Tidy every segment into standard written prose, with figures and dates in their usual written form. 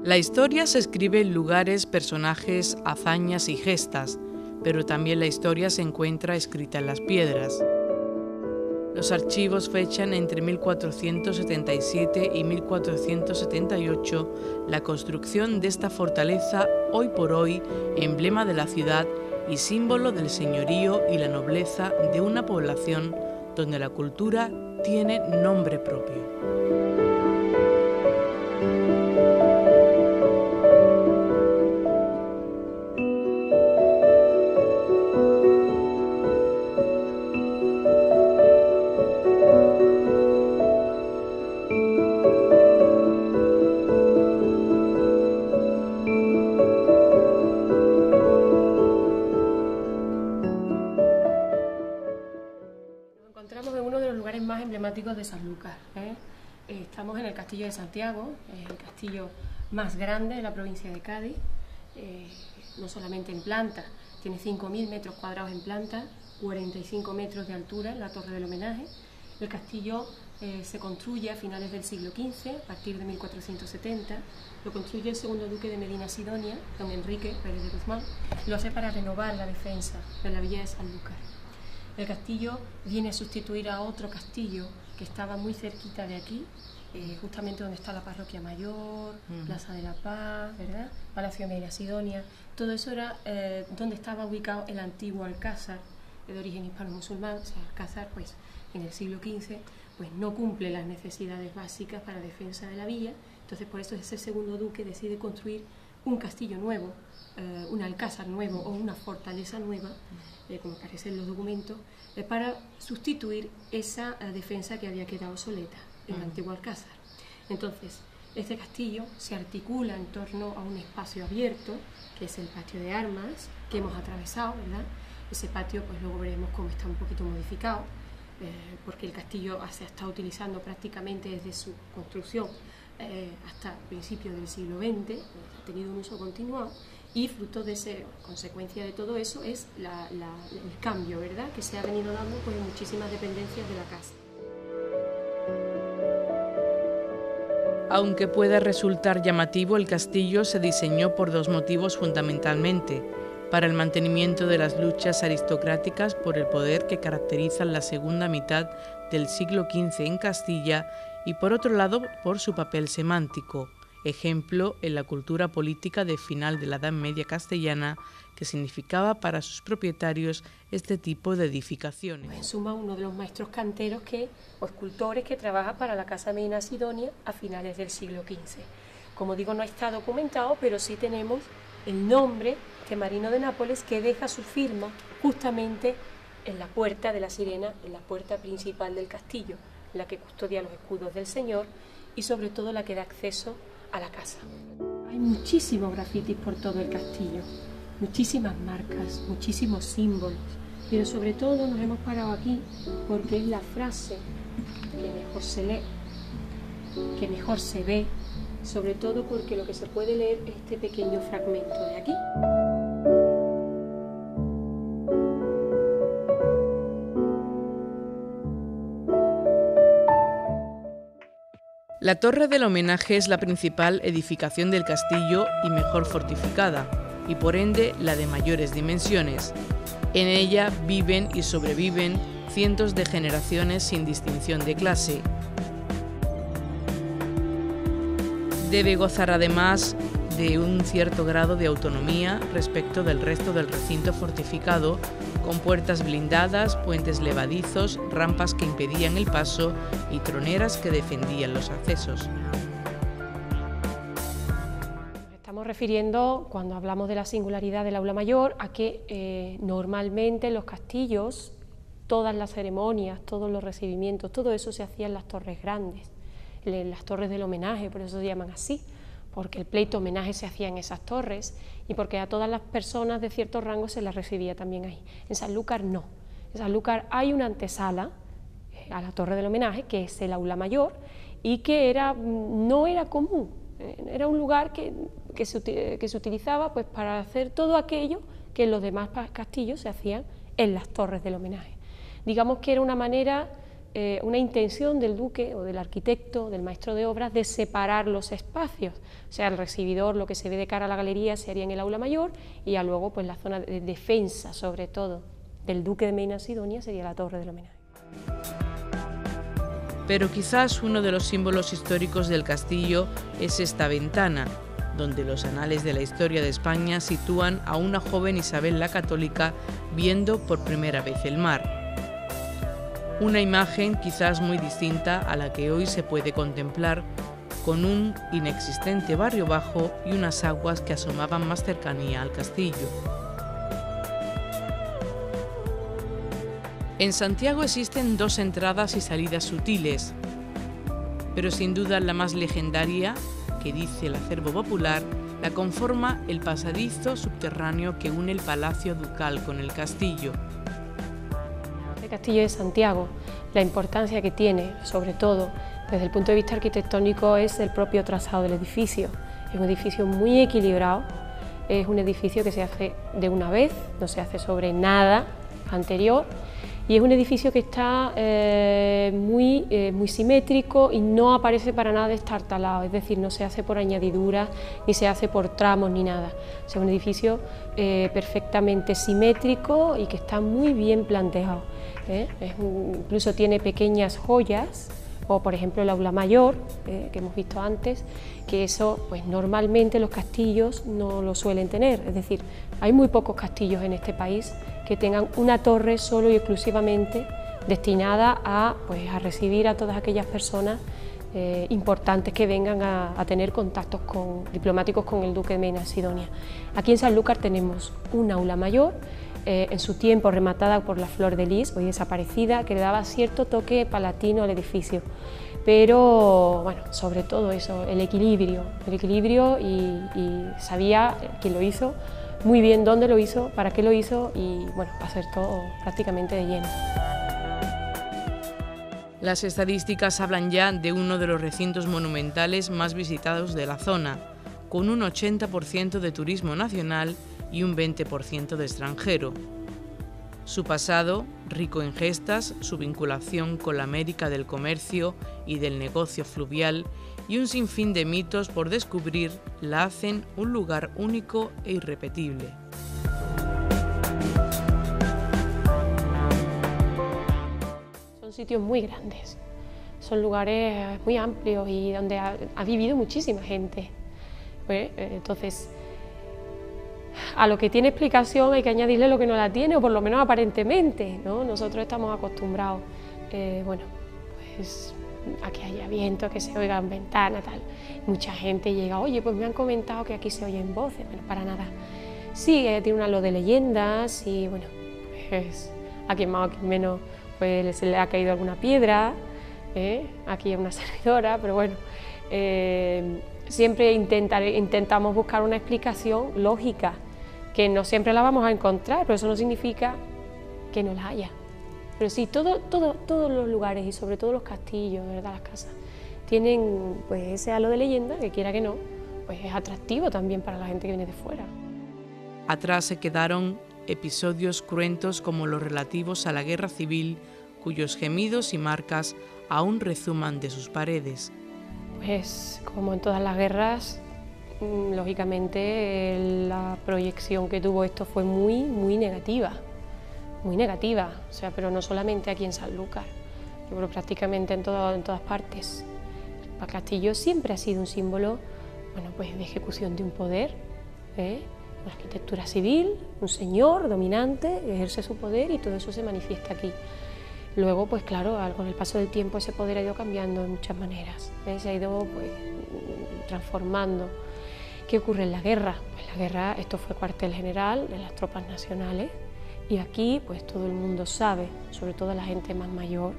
La historia se escribe en lugares, personajes, hazañas y gestas, pero también la historia se encuentra escrita en las piedras. Los archivos fechan entre 1477 y 1478 la construcción de esta fortaleza, hoy por hoy emblema de la ciudad y símbolo del señorío y la nobleza de una población donde la cultura tiene nombre propio. Encontramos en uno de los lugares más emblemáticos de Sanlúcar. Estamos en el Castillo de Santiago, el castillo más grande de la provincia de Cádiz, no solamente en planta, tiene 5.000 metros cuadrados en planta, 45 metros de altura en la Torre del Homenaje. El castillo se construye a finales del siglo XV, a partir de 1470, lo construye el segundo duque de Medina Sidonia, don Enrique Pérez de Guzmán, y lo hace para renovar la defensa de la villa de Sanlúcar. El castillo viene a sustituir a otro castillo que estaba muy cerquita de aquí, justamente donde está la Parroquia Mayor, Plaza de la Paz, ¿verdad? Palacio de Medina Sidonia. Todo eso era donde estaba ubicado el antiguo alcázar, de origen hispano-musulmán. O sea, el alcázar, pues, en el siglo XV, pues no cumple las necesidades básicas para la defensa de la villa. Entonces, por eso ese segundo duque decide construir un castillo nuevo, un alcázar nuevo o una fortaleza nueva, como aparece en los documentos, para sustituir esa defensa que había quedado obsoleta en el antiguo alcázar. Entonces, este castillo se articula en torno a un espacio abierto, que es el patio de armas, que hemos atravesado, ¿verdad? Ese patio, pues luego veremos cómo está un poquito modificado, porque el castillo se ha estado utilizando prácticamente desde su construcción hasta principios del siglo XX, ha tenido un uso continuado, y fruto de esa consecuencia de todo eso es el cambio, ¿verdad?, que se ha venido dando, pues, en muchísimas dependencias de la casa. Aunque pueda resultar llamativo, el castillo se diseñó por dos motivos fundamentalmente: para el mantenimiento de las luchas aristocráticas por el poder que caracterizan la segunda mitad del siglo XV en Castilla, y por otro lado por su papel semántico, ejemplo en la cultura política de final de la Edad Media castellana, que significaba para sus propietarios este tipo de edificaciones. En suma, uno de los maestros canteros o escultores que trabaja para la Casa Medina Sidonia a finales del siglo XV. Como digo, no está documentado, pero sí tenemos el nombre de Marino de Nápoles, que deja su firma justamente en la puerta de la Sirena, en la puerta principal del castillo, la que custodia los escudos del señor y sobre todo la que da acceso a la casa. Hay muchísimos grafitis por todo el castillo, muchísimas marcas, muchísimos símbolos, pero sobre todo nos hemos parado aquí porque es la frase que mejor se lee, que mejor se ve, sobre todo porque lo que se puede leer es este pequeño fragmento de aquí. La Torre del Homenaje es la principal edificación del castillo y mejor fortificada, y por ende la de mayores dimensiones. En ella viven y sobreviven cientos de generaciones sin distinción de clase. Debe gozar además de un cierto grado de autonomía respecto del resto del recinto fortificado, con puertas blindadas, puentes levadizos, rampas que impedían el paso y troneras que defendían los accesos. Nos estamos refiriendo, cuando hablamos de la singularidad del aula mayor, a que normalmente en los castillos todas las ceremonias, todos los recibimientos, todo eso se hacía en las torres grandes, en las torres del homenaje, por eso se llaman así, porque el pleito homenaje se hacía en esas torres y porque a todas las personas de cierto rango se las recibía también ahí. En Sanlúcar no. En Sanlúcar hay una antesala a la torre del homenaje, que es el aula mayor, y que no era común, era un lugar que se utilizaba, pues, para hacer todo aquello que en los demás castillos se hacían en las torres del homenaje. Digamos que era una manera una intención del duque o del arquitecto, del maestro de obras, de separar los espacios. O sea, el recibidor, lo que se ve de cara a la galería, se haría en el aula mayor, y ya luego pues la zona de defensa, sobre todo, del duque de Medina Sidonia sería la torre del homenaje. Pero quizás uno de los símbolos históricos del castillo es esta ventana, donde los anales de la historia de España sitúan a una joven Isabel la Católica viendo por primera vez el mar. Una imagen quizás muy distinta a la que hoy se puede contemplar, con un inexistente barrio bajo y unas aguas que asomaban más cercanía al castillo. En Santiago existen 2 entradas y salidas sutiles, pero sin duda la más legendaria, que dice el acervo popular, la conforma el pasadizo subterráneo que une el Palacio Ducal con el castillo. El castillo de Santiago, la importancia que tiene, sobre todo desde el punto de vista arquitectónico, es el propio trazado del edificio. Es un edificio muy equilibrado, es un edificio que se hace de una vez, no se hace sobre nada anterior, y es un edificio que está muy simétrico y no aparece para nada destartalado, es decir, no se hace por añadiduras, ni se hace por tramos, ni nada. O sea, un edificio perfectamente simétrico y que está muy bien planteado. Incluso tiene pequeñas joyas, o por ejemplo el aula mayor, que hemos visto antes, que eso pues normalmente los castillos no lo suelen tener, es decir, hay muy pocos castillos en este país que tengan una torre solo y exclusivamente destinada a recibir a todas aquellas personas importantes que vengan a tener contactos diplomáticos con el duque de Medina Sidonia. Aquí en Sanlúcar tenemos un aula mayor, en su tiempo rematada por la flor de lis, hoy desaparecida, que le daba cierto toque palatino al edificio. Pero bueno, sobre todo eso, el equilibrio y sabía quién lo hizo, muy bien dónde lo hizo, para qué lo hizo y bueno, acertó prácticamente de lleno. Las estadísticas hablan ya de uno de los recintos monumentales más visitados de la zona, con un 80% de turismo nacional y un 20% de extranjero. Su pasado, rico en gestas, su vinculación con la América del comercio y del negocio fluvial y un sinfín de mitos por descubrir la hacen un lugar único e irrepetible. Son sitios muy grandes, son lugares muy amplios y donde ha vivido muchísima gente. Entonces, a lo que tiene explicación hay que añadirle lo que no la tiene, o por lo menos aparentemente, ¿no? Nosotros estamos acostumbrados, pues a que haya viento, a que se oigan ventanas, tal. Mucha gente llega, oye, pues me han comentado que aquí se oyen voces, bueno, para nada. Sí, tiene un halo de leyendas y bueno, pues a quien más o quien menos pues se le ha caído alguna piedra, aquí hay una servidora, pero bueno, siempre intentamos buscar una explicación lógica, que no siempre la vamos a encontrar, pero eso no significa que no la haya. Pero sí, todos los lugares y sobre todo los castillos, ¿verdad? Las casas, tienen pues ese halo de leyenda, que quiera que no, pues es atractivo también para la gente que viene de fuera. Atrás se quedaron episodios cruentos como los relativos a la guerra civil, cuyos gemidos y marcas aún rezuman de sus paredes. Pues como en todas las guerras, lógicamente la proyección que tuvo esto fue muy negativa, o sea, pero no solamente aquí en Sanlúcar, yo creo prácticamente en todas partes. El castillo siempre ha sido un símbolo, bueno, pues de ejecución de un poder, una arquitectura civil, un señor dominante ejerce su poder y todo eso se manifiesta aquí. Luego, pues claro, con el paso del tiempo ese poder ha ido cambiando de muchas maneras, se ha ido pues transformando. ¿Qué ocurre en la guerra? Pues la guerra, esto fue cuartel general de las tropas nacionales y aquí pues todo el mundo sabe, sobre todo la gente más mayor,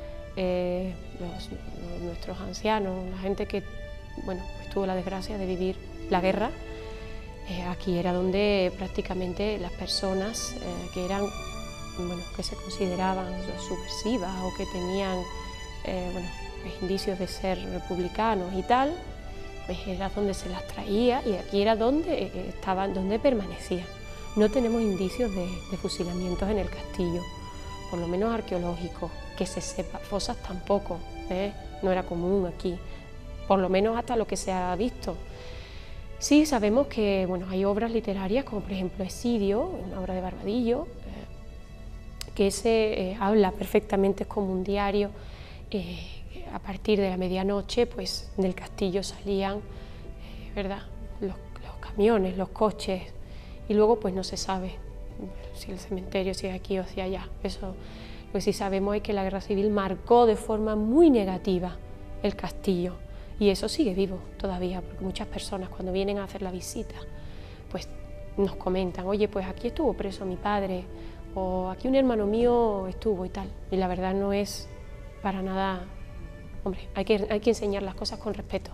nuestros ancianos, la gente que bueno, pues tuvo la desgracia de vivir la guerra. Aquí era donde prácticamente las personas que se consideraban subversivas o que tenían indicios de ser republicanos y tal, pues era donde se las traía y aquí era donde estaban, donde permanecían. No tenemos indicios de fusilamientos en el castillo, por lo menos arqueológicos, que se sepa, fosas tampoco, no era común aquí, por lo menos hasta lo que se ha visto. Sí, sabemos que bueno, hay obras literarias, como por ejemplo Esidio, una obra de Barbadillo, que se habla perfectamente, es como un diario. A partir de la medianoche, pues del castillo salían, ¿verdad?, los camiones, los coches, y luego pues no se sabe si el cementerio, si es aquí o si allá. Eso, lo que sí sabemos es que la guerra civil marcó de forma muy negativa el castillo, y eso sigue vivo todavía, porque muchas personas cuando vienen a hacer la visita, pues nos comentan, oye, pues aquí estuvo preso mi padre, o aquí un hermano mío estuvo y tal, y la verdad no es para nada. Hombre, hay que enseñar las cosas con respeto.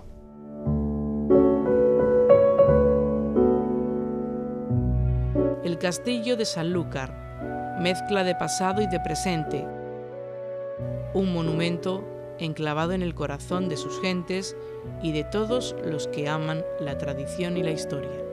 El castillo de Sanlúcar, mezcla de pasado y de presente, un monumento enclavado en el corazón de sus gentes y de todos los que aman la tradición y la historia.